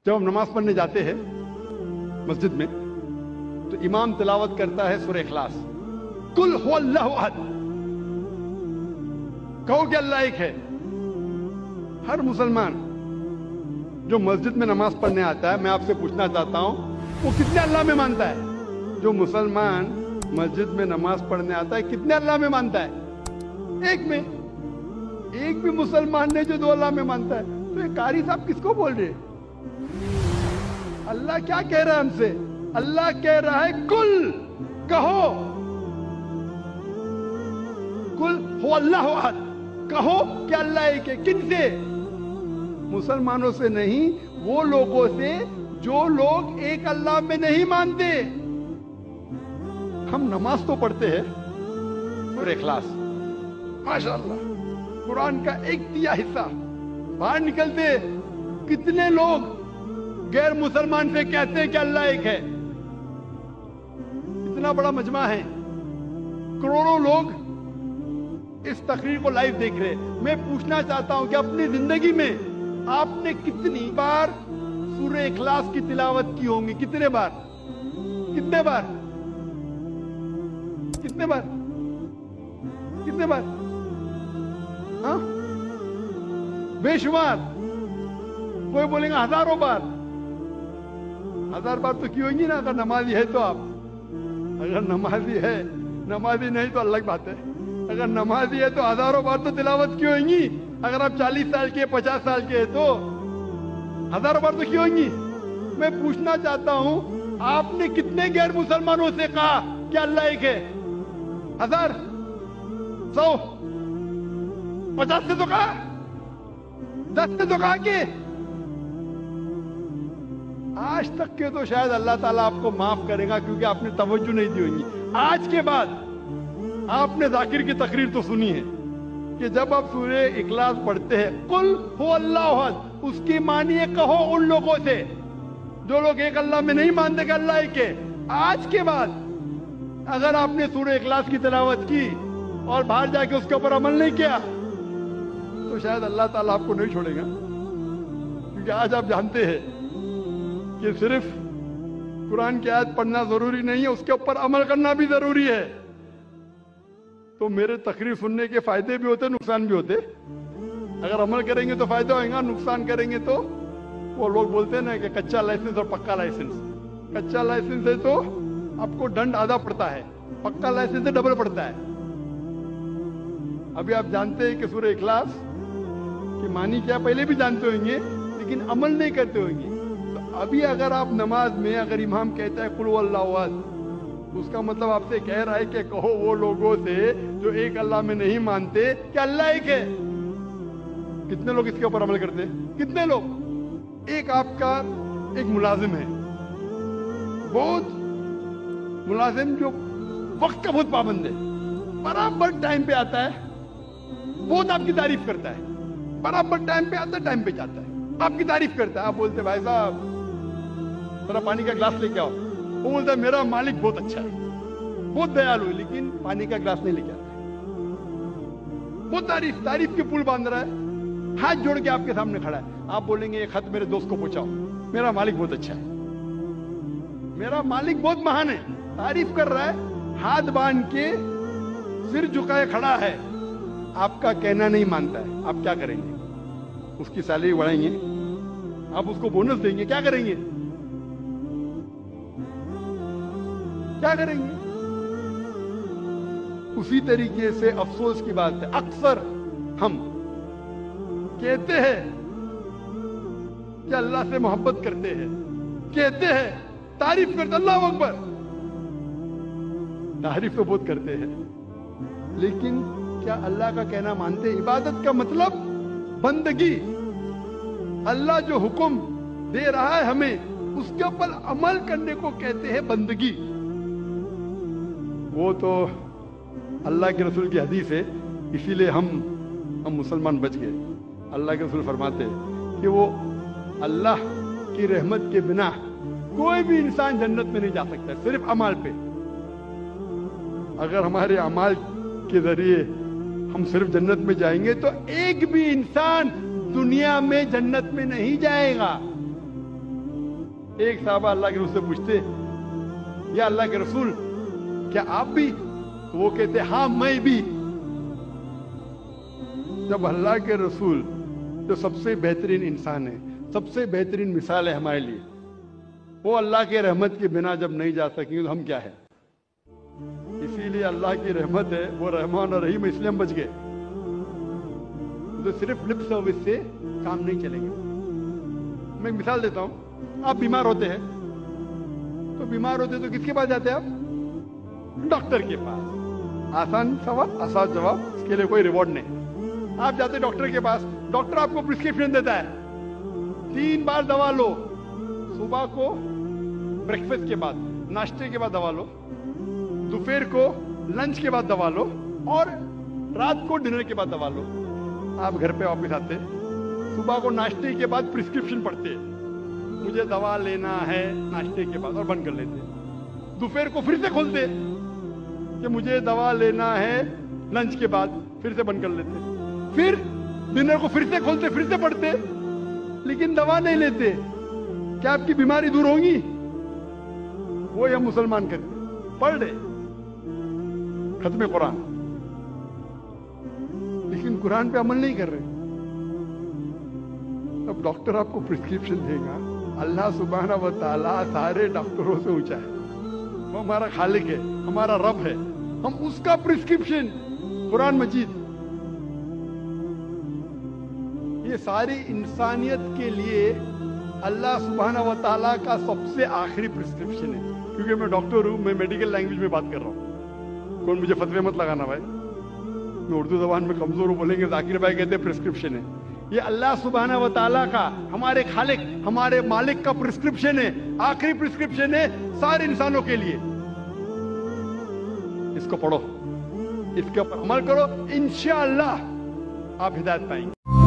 جب ہم نماز پڑھنے جاتے ہیں مسجد میں تو امام تلاوت کرتا ہے سورہ اخلاص، قل هو اللہ احد، کہو کہ اللہ ایک ہے۔ ہر مسلمان جو مسجد میں نماز پڑھنے آتا ہے، میں آپ سے پوچھنا چاہتا ہوں وہ کتنے اللہ میں مانتا ہے؟ جو مسلمان مسجد میں نماز پڑھنے آتا ہے کتنے اللہ میں مانتا ہے؟ ایک میں۔ ایک بھی مسلمان نے جو دو اللہ میں مانتا ہے، تو یہ قاری صاحب کس کو بول رہے؟ اللہ کیا کہہ رہا ہے ہم سے؟ اللہ کہہ رہا ہے کل، کہو، کل ہو اللہ احد، کہو کہ اللہ ایک ہے۔ کن سے؟ مسلمانوں سے نہیں، وہ لوگوں سے جو لوگ ایک اللہ میں نہیں مانتے۔ ہم نماز تو پڑھتے ہیں سورہ اخلاص، ماشاءاللہ قرآن کا 1/3 حصہ، باہر نکلتے کتنے لوگ غیر مسلمان سے کہتے ہیں کہ اللہ ایک ہے۔ اتنا بڑا مجمع ہے، کروڑوں لوگ اس تقریر کو لائیو دیکھ رہے۔ میں پوچھنا چاہتا ہوں کہ اپنی زندگی میں آپ نے کتنی بار سورہ اخلاص کی تلاوت کی ہوں گی؟ کتنے بار؟ کتنے بار؟ کتنے بار؟ کتنے بار؟ ہاں بے شمار۔ کوئی بولیں گا ہزاروں بار۔ 1000 بار تو کی ہوگی نا، اگر نمازی ہے تو آپ۔ اگر نمازی ہے، نمازی نہیں تو الگ بات ہے۔ اگر نمازی ہے تو ہزاروں بار تو تلاوت کی ہوئیں گی۔ اگر آپ 40 سال کے 50 سال کے تو ہزاروں بار تو کی ہوئیں گی۔ میں پوچھنا چاہتا ہوں آپ نے کتنے غیر مسلمانوں سے کہا کہ اللہ ایک ہے؟ 1000 100 50 سے تو کہا، 10 سے تو کہا کہ آج تک کے تو شاید اللہ تعالیٰ آپ کو معاف کرے گا کیونکہ آپ نے توجہ نہیں دی ہوگی۔ آج کے بعد آپ نے ذاکر کی تقریر تو سنی ہے کہ جب آپ سورہ اخلاص پڑھتے ہیں قل هو اللہ احد، اس کی معنی ہے کہو ان لوگوں سے جو لوگ ایک اللہ میں نہیں مانتے کہ اللہ ایک ہے۔ آج کے بعد اگر آپ نے سورہ اخلاص کی تلاوت کی اور باہر جا کے اس کے اوپر عمل نہیں کیا تو شاید اللہ تعالیٰ آپ کو نہیں چھوڑے گا، کیونکہ آج آپ جانتے ہیں کہ صرف قرآن کی آیت پڑھنا ضروری نہیں ہے، اس کے اوپر عمل کرنا بھی ضروری ہے۔ تو میرے تقریر سننے کے فائدے بھی ہوتے، نقصان بھی ہوتے۔ اگر عمل کریں گے تو فائدہ ہوئے گا، نقصان کریں گے تو وہ لوگ بولتے ہیں نا کہ کچا لائسنس اور پکا لائسنس۔ کچا لائسنس ہے تو آپ کو دنڈ آدھا پڑتا ہے، پکا لائسنس سے ڈبل پڑتا ہے۔ ابھی آپ جانتے ہیں کہ سورہ اخلاص کی معنی کیا پہلے بھی جانتے ہوئیں گے، لیکن عمل نہیں کرتے ہوئیں گے۔ تو ابھی اگر آپ نماز میں اگر امام کہتا ہے قل هو اللہ احد، اس کا مطلب آپ سے کہہ رہا ہے کہ کہو وہ لوگوں سے جو ایک اللہ میں نہیں مانتے کہ اللہ ایک ہے۔ کتنے لوگ اس کے اوپر عمل کرتے ہیں؟ کتنے لوگ؟ ایک آپ کا ایک ملازم ہے، بہت ملازم جو وقت کا بہت پابند ہے، برابر ٹائم پہ آتا ہے، بہت آپ کی تعریف کرتا ہے، برابر ٹائم پہ آتا ہے، ٹائم پہ جاتا ہے، آپ کی تعریف کرتا ہے۔ آپ بولتے بھائی صاحب ذرا پانی کا گلاس لے کے آؤ، وہ بولتا ہے میرا مالک بہت اچھا ہے، بہت دیالو ہے، لیکن پانی کا گلاس نہیں لے کے آتا ہے۔ بہت تعریف کے پل باندھ رہا ہے، ہاتھ جوڑ کے آپ کے سامنے کھڑا ہے۔ آپ بولیں گے یہ خط میرے دوست کو پہنچاؤ، میرا مالک بہت اچھا ہے، میرا مالک بہت مہان ہے، تعریف کر رہا ہے، ہاتھ باندھ کے سر جھکائے کھڑا ہے، آپ کا کہنا نہیں مانتا ہے۔ آپ کیا کریں گے؟ اس کی سیلری بڑھائیں گے؟ آپ اس کو بونس دیں گے؟ کیا کریں گے؟ کیا کریں گے؟ اسی طریقے سے افسوس کی بات ہے، اکثر ہم کہتے ہیں کہ اللہ سے محبت کرتے ہیں، کہتے ہیں تعریف کرتے، اللہ اکبر، تعریف تو بہت کرتے ہیں، لیکن کیا اللہ کا کہنا مانتے؟ عبادت کا مطلب بندگی، اللہ جو حکم دے رہا ہے ہمیں اس کے اوپر عمل کرنے کو کہتے ہیں بندگی۔ وہ تو اللہ کے رسول کی حدیث ہے، اسی لیے ہم مسلمان بچ گئے۔ اللہ کے رسول فرماتے کہ وہ اللہ کی رحمت کے بنا کوئی بھی انسان جنت میں نہیں جا سکتا، صرف عمل پہ۔ اگر ہمارے اعمال کے ذریعے ہم صرف جنت میں جائیں گے تو ایک بھی انسان دنیا میں جنت میں نہیں جائے گا۔ एक साहबा अल्लाह के रसूल से पूछते, या अल्लाह के रसूल क्या आप भी? तो वो कहते हाँ मैं भी। जब अल्लाह के रसूल जो सबसे बेहतरीन इंसान है, सबसे बेहतरीन मिसाल है हमारे लिए, वो अल्लाह के रहमत के बिना जब नहीं जा सकेंगे तो हम क्या है? इसीलिए अल्लाह की रहमत है, वो रहमान और रहीम, इसलिए हम बच गए। तो सिर्फ लिप सर्विस से काम नहीं चलेंगे। मैं एक मिसाल देता हूं, आप बीमार होते हैं, तो बीमार होते तो किसके पास जाते हैं आप? डॉक्टर के पास। आसान सवाल, आसान जवाब, इसके लिए कोई रिवॉर्ड नहीं। आप जाते डॉक्टर के पास, डॉक्टर आपको प्रिस्क्रिप्शन देता है, 3 बार दवा लो, सुबह को ब्रेकफास्ट के बाद, नाश्ते के बाद दवा लो, दोपहर को लंच के बाद दवा लो, और रात को डिनर के बाद दवा लो। आप घर पे वापस आते, सुबह को नाश्ते के बाद प्रिस्क्रिप्शन पढ़ते, मुझे दवा लेना है नाश्ते के बाद, और बंद कर लेते। दोपहर को फिर से खोलते कि मुझे दवा लेना है लंच के बाद, फिर से बंद कर लेते। फिर डिनर को फिर से खोलते, फिर से पढ़ते, लेकिन दवा नहीं लेते। क्या आपकी बीमारी दूर होगी? वो या मुसलमान करते, पढ़ रहे खत्म कुरान, लेकिन कुरान पे अमल नहीं कर रहे। अब डॉक्टर आपको प्रिस्क्रिप्शन देगा, अल्लाह सुब्हाना व तआला सारे डॉक्टरों से ऊंचा है, वो हमारा खालिक है, हमारा रब है, हम उसका प्रिस्क्रिप्शन कुरान मजीद, ये सारी इंसानियत के लिए अल्लाह सुब्हाना व तआला का सबसे आखिरी प्रिस्क्रिप्शन है। क्योंकि मैं डॉक्टर हूं, मैं मेडिकल लैंग्वेज में बात कर रहा हूं, कौन मुझे फतवे मत लगाना भाई, मैं उर्दू जबान में कमजोर हूं, बोलेंगे जाकिर भाई कहते हैं प्रिस्क्रिप्शन है। ये अल्लाह सुब्हाना व तआला का, हमारे खालिक, हमारे मालिक का प्रिस्क्रिप्शन है, आखिरी प्रिस्क्रिप्शन है सारे इंसानों के लिए। इसको पढ़ो, इसके ऊपर अमल करो, इंशाअल्लाह आप हिदायत पाएंगे।